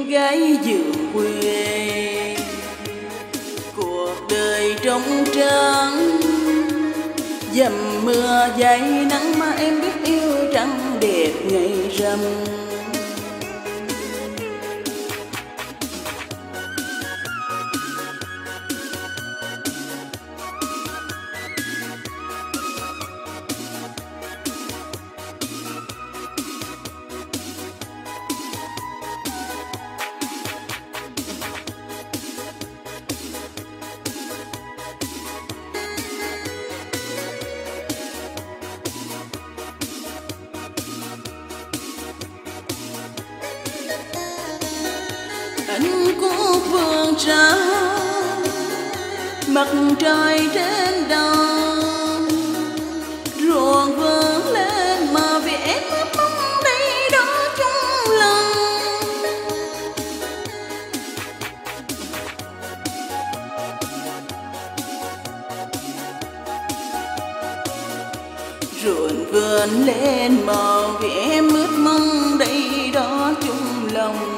gái vườn quê. Cuộc đời trong trắng dầm mưa dày nắng mà em biết yêu trắng đẹp ngày rằm. Anh có vườn trắng mặt trời trên đầu, ruộng vườn lên mà vì em ấp mong đây đó chung lòng. Ruộng vườn lên màu vì em ước mong đây đó chung lòng.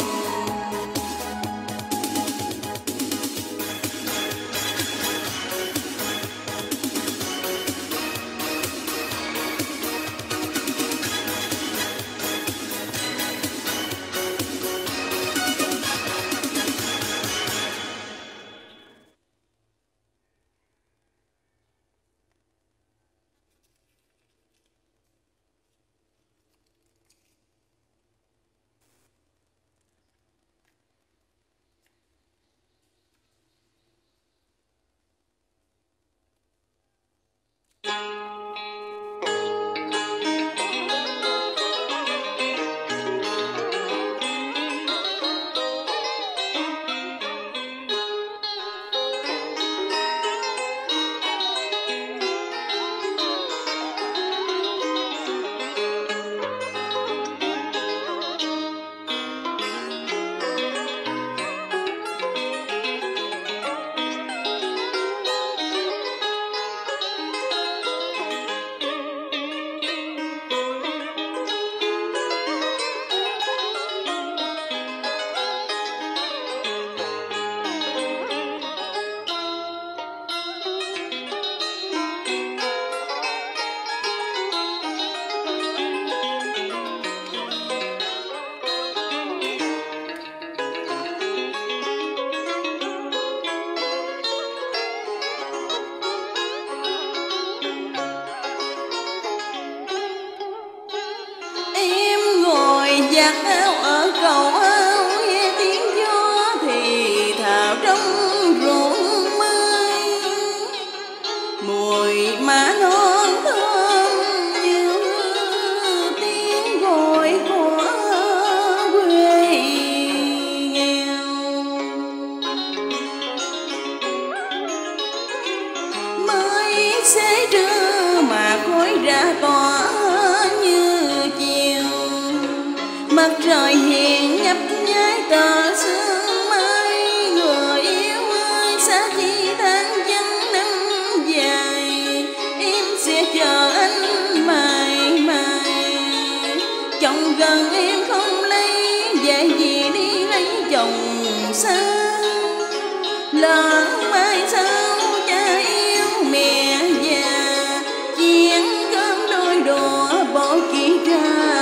Giặt áo ở cầu áo, nghe tiếng gió thì thào trong ruộng mới. Mùi má non thơm như tiếng gọi của quê nghèo. Mới xế trưa mà khói ra tỏa như chiều. Mặt trời hiền nhấp nháy tờ sương mai. Người yêu ơi xa chi tháng chân năm dài, em sẽ chờ anh mãi mãi. Chồng gần em không lấy, vậy gì đi lấy chồng xa. Lỡ mai sau cha yêu mẹ già, chén cơm đôi đũa bỏ kỳ ra.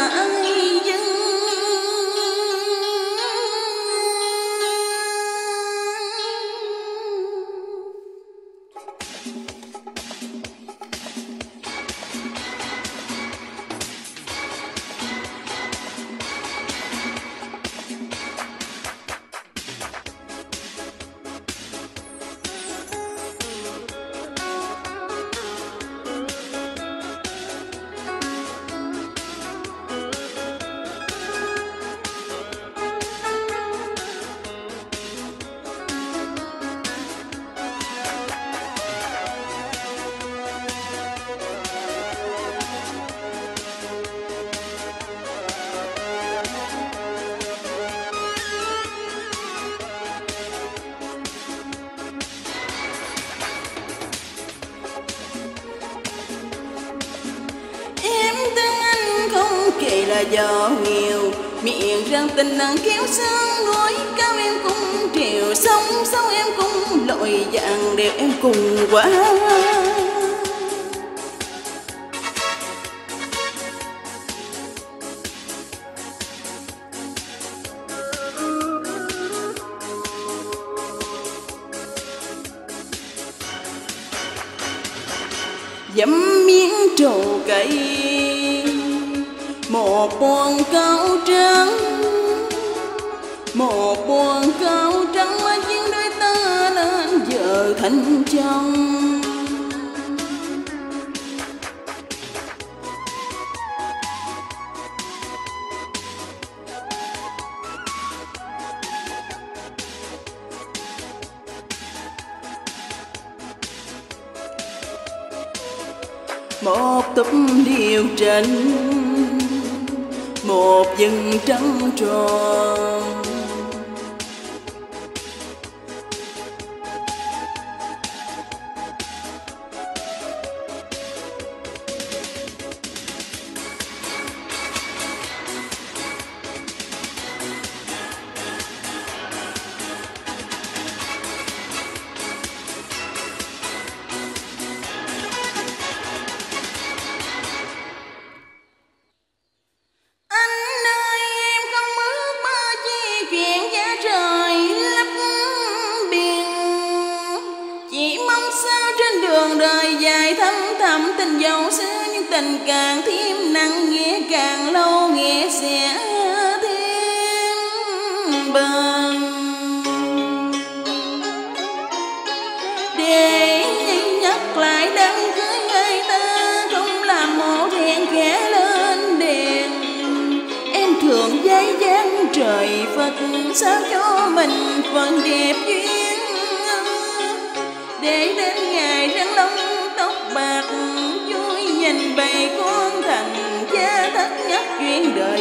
Kỳ là do nghèo miệng rằng tình nàng kéo sang núi cao em cùng triều sông sông em cùng lội vàng đẹp em cùng quá. Dẫm miếng trầu cây một buồn cao trắng, một buồn cao trắng mà chuyên đôi ta lên vợ thành chồng. Một túp điều trần, một vầng trăng tròn. Đường đời dài thăm thẳm tình dấu xưa, nhưng tình càng thêm nặng nghĩa càng lâu nghĩa sẽ thêm bền. Để nhắc lại đám cưới người ta không làm một hẹn kẻ lên đèn, em thường giấy dáng trời Phật sao cho mình phần đẹp duyên. Để đến ngày răng lông tóc bạc vui nhìn bầy con thành gia thất nhất duyên đời.